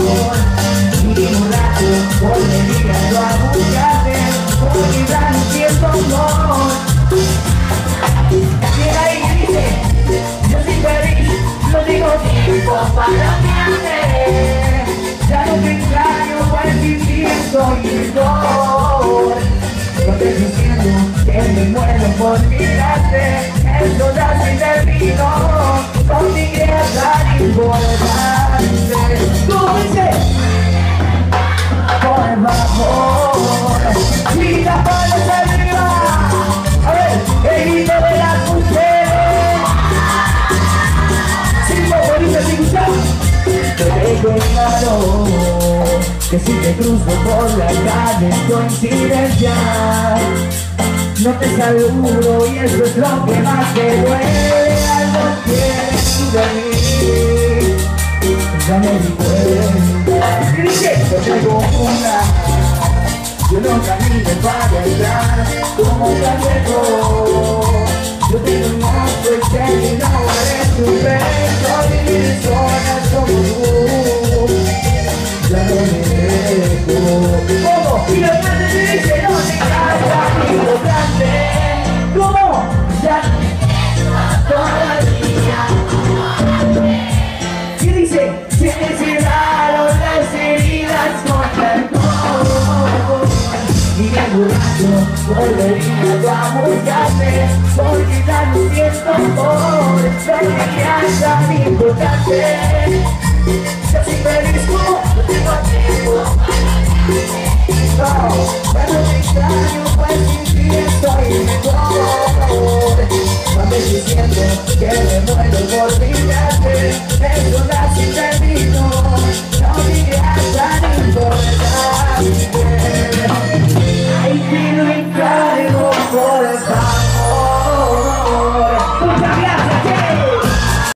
Y un rato volvería yo a buscarte, porque ya no siento amor. Llega ahí y dice, yo soy feliz, no tengo tiempo para mirarte. Ya no te extraño, pues sin ti soy mejor. No te estoy diciendo que me muero por mirarte, esto ya se terminó, con mi tan importante. ¿Cómo dice? Por favor, y las manos arriba. A ver, el grito de las mujeres. Cinco bolitas sin usar. Te dejo claro que si te cruzo por la calle es coincidencia. No te saludo y eso es lo que más te duele. Algo tienes de mí, ya me di cuenta. Y dice, yo tengo una, yo no camino para atrás como un cangrejo. Yo tengo un monstruo externo y no eres tu pecho. Vivir sola como tú, ya no me dejo. ¿Cómo? Y los grandes te dicen, no te casas, hijo grande. ¿Cómo? Ya todavía. Y dice, se me cerraron las heridas con alcohol. Y de borracho volvería yo a buscarte, porque ya no siento amor, no me quedas tan importante. Yo soy feliz, no tengo tiempo. No, ya no te extraño, pues sin ti estoy mejor. Cuando estoy diciendo que me muero por mirarte,